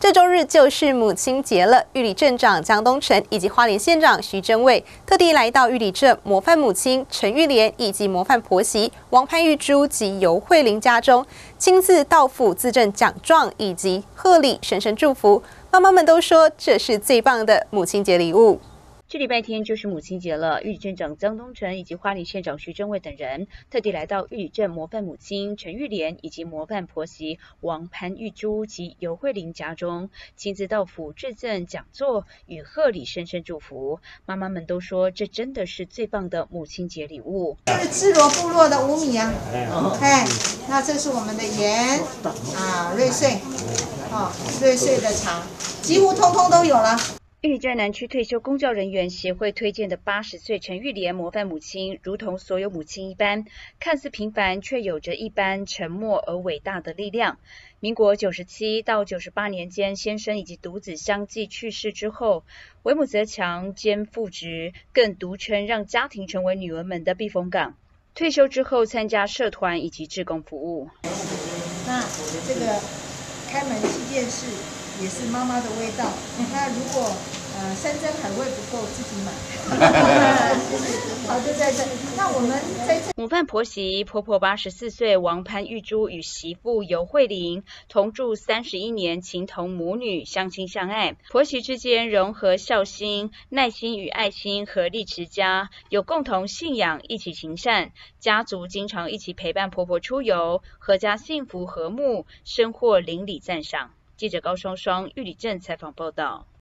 这周日就是母亲节了，玉里镇长江东城以及花莲县长徐榛蔚特地来到玉里镇模范母亲陈玉莲以及模范婆媳王潘玉珠及尤慧玲家中，亲自到府自赠奖状以及贺礼，深深祝福。妈妈们都说这是最棒的母亲节礼物。 这礼拜天就是母亲节了，玉里镇长江东城以及花莲县长徐榛蔚等人特地来到玉里镇模范母亲陈玉莲以及模范婆媳王潘玉珠及尤慧玲家中，亲自到府致赠讲座与贺礼，深深祝福。妈妈们都说这真的是最棒的母亲节礼物。 这是智罗部落的5米啊，那这是我们的盐啊，瑞穗，瑞穗的茶，几乎通通都有了。 玉里镇南区退休公教人员协会推荐的80岁陈玉莲模范母亲，如同所有母亲一般，看似平凡，却有着一般沉默而伟大的力量。民国97到98年间，先生以及独子相继去世之后，为母则强，肩负职，更独撑让家庭成为女儿们的避风港。退休之后，参加社团以及志工服务。 那这个开门7件事也是妈妈的味道。那如果山珍海味不够，自己买。好，就在这。那我们在这。 母范婆媳婆婆84岁王潘玉珠与媳妇尤慧玲同住31年，情同母女，相亲相爱。婆媳之间融合孝心、耐心与爱心，合力持家，有共同信仰，一起行善。家族经常一起陪伴婆婆出游，阖家幸福和睦，生活邻里赞赏。记者高双双玉里镇采访报道。